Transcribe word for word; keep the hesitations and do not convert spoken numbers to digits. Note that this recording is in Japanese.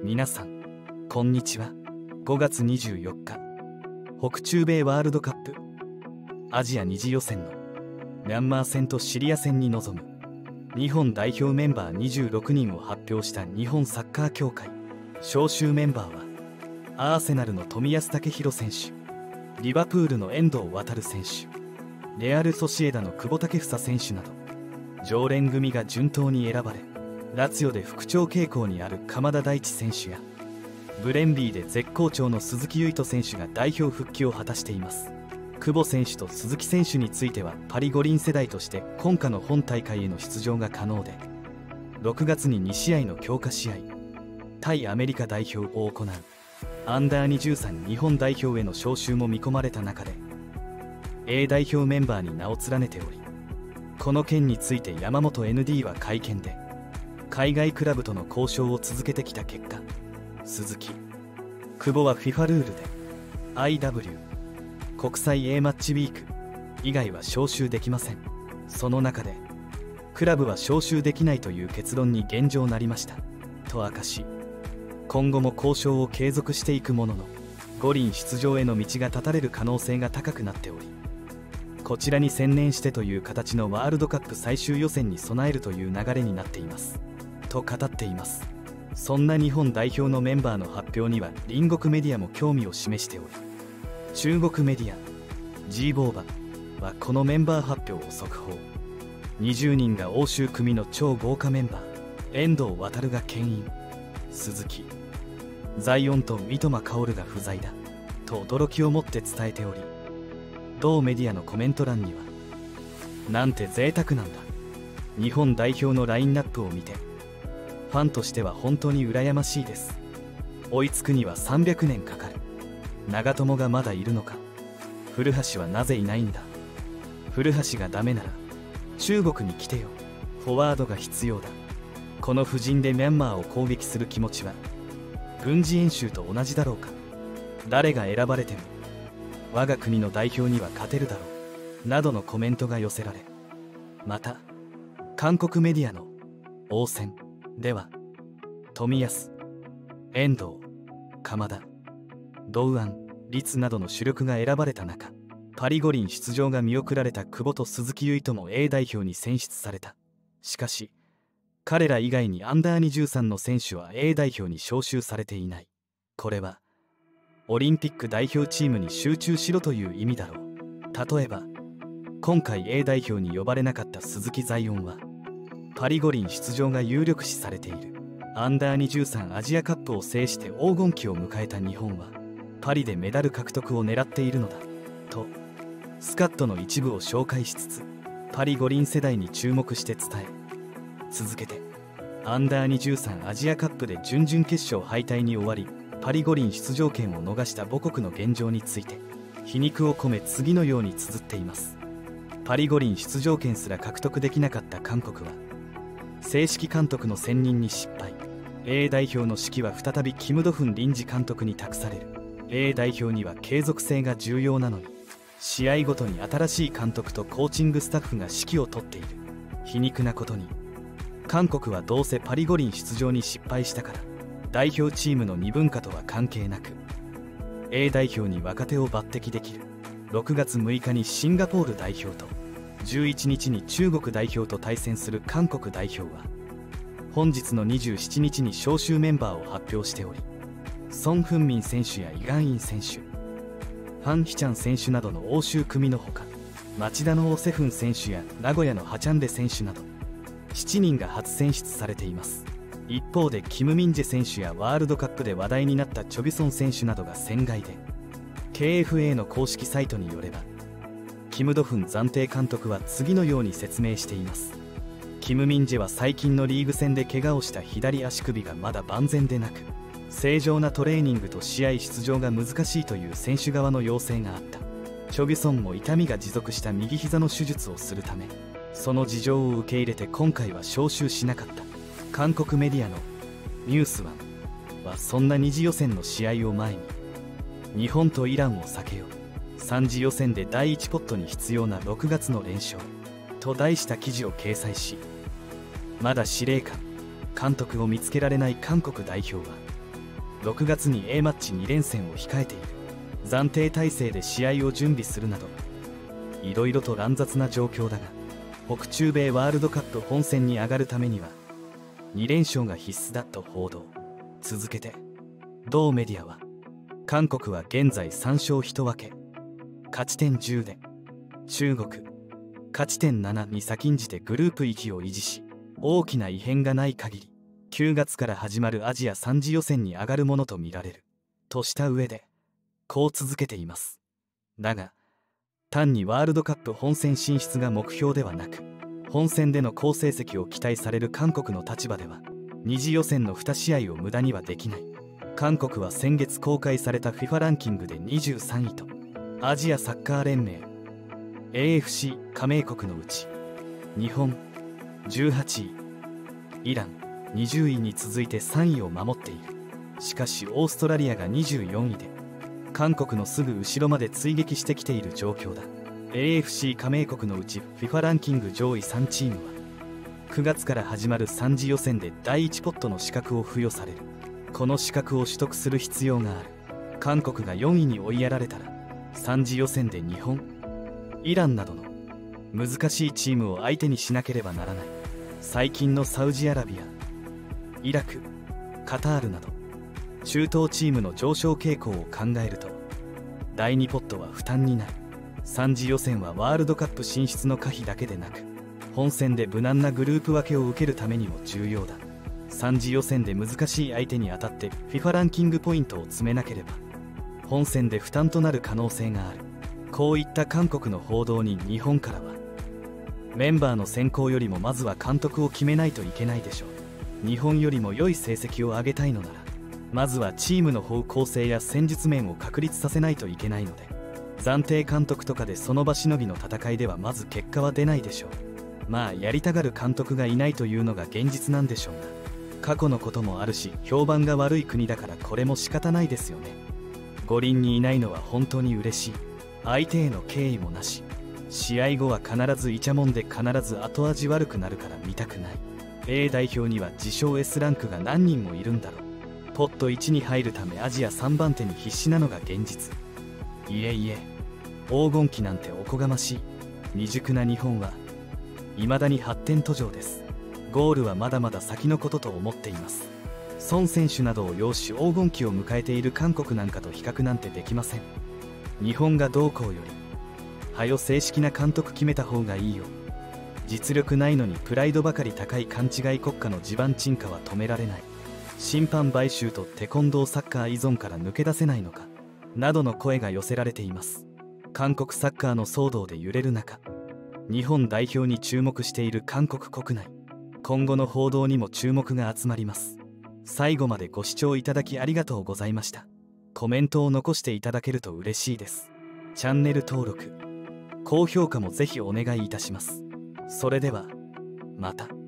皆さんこんにちは。ごがつにじゅうよっか、北中米ワールドカップアジア二次予選のミャンマー戦とシリア戦に臨む日本代表メンバーにじゅうろくにんを発表した日本サッカー協会。招集メンバーはアーセナルの冨安健洋選手、リバプールの遠藤航選手、レアル・ソシエダの久保建英選手など常連組が順当に選ばれ、ラツィオで復調傾向にある鎌田大地選手やブレンビーで絶好調の鈴木唯人選手が代表復帰を果たしています。久保選手と鈴木選手についてはパリ五輪世代として今夏の本大会への出場が可能で、ろくがつににしあいの強化試合対アメリカ代表を行うアンダーにじゅうさん日本代表への招集も見込まれた中で A 代表メンバーに名を連ねており、この件について山本 エヌディー は会見で海外クラブとの交渉を続けてきた結果、鈴木、久保は フィファ ルールで アイダブリュー 国際 A マッチウィーク以外は招集できません。その中でクラブは招集できないという結論に現状なりましたと明かし、今後も交渉を継続していくものの五輪出場への道が断たれる可能性が高くなっており、こちらに専念してという形のワールドカップ最終予選に備えるという流れになっていますと語っています。そんな日本代表のメンバーの発表には隣国メディアも興味を示しており、中国メディア G ボーバはこのメンバー発表を速報。にじゅうにんが欧州組の超豪華メンバー、遠藤航が牽引、鈴木、ザイオンと三笘薫が不在だと驚きをもって伝えており、同メディアのコメント欄にはなんて贅沢なんだ、日本代表のラインナップを見てファンとしては本当に羨ましいです、追いつくにはさんびゃくねんかかる、長友がまだいるのか、古橋はなぜいないんだ、古橋がダメなら中国に来てよ、フォワードが必要だ、この布陣でミャンマーを攻撃する気持ちは軍事演習と同じだろうか、誰が選ばれても我が国の代表には勝てるだろうなどのコメントが寄せられ、また韓国メディアの王戦では冨安、遠藤、鎌田、堂安、律などの主力が選ばれた中、パリ五輪出場が見送られた久保と鈴木唯人も A 代表に選出された。しかし彼ら以外にアンダーにじゅうさんの選手は A 代表に招集されていない。これはオリンピック代表チームに集中しろという意味だろう。例えば今回 A 代表に呼ばれなかった鈴木ザイオンはパリ五輪出場が有力視されている。アンダーにじゅうさんアジアカップを制して黄金期を迎えた日本はパリでメダル獲得を狙っているのだとスカットの一部を紹介しつつ、パリ五輪世代に注目して伝え、続けてアンダーにじゅうさんアジアカップで準々決勝敗退に終わりパリ五輪出場権を逃した母国の現状について皮肉を込め次のように綴っています。パリ五輪出場権すら獲得できなかった韓国は正式監督の選任に失敗。 A 代表の指揮は再びキム・ドフン臨時監督に託される。 A 代表には継続性が重要なのに試合ごとに新しい監督とコーチングスタッフが指揮を執っている。皮肉なことに韓国はどうせパリ五輪出場に失敗したから代表チームの二分化とは関係なく A 代表に若手を抜擢できる。ろくがつむいかにシンガポール代表とじゅういちにちに中国代表と対戦する韓国代表は本日のにじゅうしちにちに招集メンバーを発表しており、ソン・フンミン選手やイ・ガンイン選手、ファン・ヒチャン選手などの欧州組のほか、町田のオ・セフン選手や名古屋のハチャンデ選手などしちにんが初選出されています。一方でキム・ミンジェ選手やワールドカップで話題になったチョ・ビソン選手などが選外で、 ケーエフエー の公式サイトによればキム・ドフン暫定監督は次のように説明しています。キム・ミンジェは最近のリーグ戦で怪我をした左足首がまだ万全でなく、正常なトレーニングと試合出場が難しいという選手側の要請があった。チョ・ビソンも痛みが持続した右膝の手術をするため、その事情を受け入れて今回は招集しなかった。韓国メディアのニュースワンはそんな二次予選の試合を前に、日本とイランを避けよう、さん次予選でだいいちポットに必要なろくがつの連勝と題した記事を掲載し、まだ司令官監督を見つけられない韓国代表はろくがつに A マッチに連戦を控えている。暫定体制で試合を準備するなどいろいろと乱雑な状況だが、北中米ワールドカップ本戦に上がるためにはに連勝が必須だと報道。続けて同メディアは、韓国は現在さん勝いち分け、勝ち点じゅうで中国勝ち点ななに先んじてグループ域を維持し、大きな異変がない限りくがつから始まるアジアさん次予選に上がるものとみられるとした上でこう続けています。だが単にワールドカップ本戦進出が目標ではなく、本戦での好成績を期待される韓国の立場では二次予選のに試合を無駄にはできない。韓国は先月公開された フィファ ランキングでにじゅうさんいと、アジアサッカー連盟 エーエフシー 加盟国のうち日本じゅうはちい、イランにじゅういに続いてさんいを守っている。しかしオーストラリアがにじゅうよんいで韓国のすぐ後ろまで追撃してきている状況だ。 エーエフシー 加盟国のうち フィファ ランキング上位さんチームはくがつから始まるさん次予選でだいいちポットの資格を付与される。この資格を取得する必要がある。韓国がよんいに追いやられたらさん次予選で日本、イランなどの難しいチームを相手にしなければならない。最近のサウジアラビア、イラク、カタールなど中東チームの上昇傾向を考えるとだいにポットは負担になる。さん次予選はワールドカップ進出の可否だけでなく、本戦で無難なグループ分けを受けるためにも重要だ。さん次予選で難しい相手に当たって フィファ ランキングポイントを詰めなければ本戦で負担となる可能性がある。こういった韓国の報道に日本からは、メンバーの選考よりもまずは監督を決めないといけないでしょう。日本よりも良い成績を上げたいのならまずはチームの方向性や戦術面を確立させないといけないので、暫定監督とかでその場しのぎの戦いではまず結果は出ないでしょう。まあやりたがる監督がいないというのが現実なんでしょうが、過去のこともあるし評判が悪い国だからこれも仕方ないですよね。五輪にいないのは本当に嬉しい。相手への敬意もなし、試合後は必ずイチャモンで必ず後味悪くなるから見たくない。 A 代表には自称 エス ランクが何人もいるんだろう。ポットいちに入るためアジアさんばん手に必死なのが現実。いえいえ、黄金期なんておこがましい。未熟な日本は未だに発展途上です。ゴールはまだまだ先のことと思っています。孫選手などを擁し黄金期を迎えている韓国なんかと比較なんてできません。日本がどうこうよりはよ正式な監督決めた方がいいよ。実力ないのにプライドばかり高い勘違い国家の地盤沈下は止められない。審判買収とテコンドーサッカー依存から抜け出せないのかなどの声が寄せられています。韓国サッカーの騒動で揺れる中、日本代表に注目している韓国国内、今後の報道にも注目が集まります。最後までご視聴いただきありがとうございました。コメントを残していただけると嬉しいです。チャンネル登録、高評価もぜひお願いいたします。それではまた。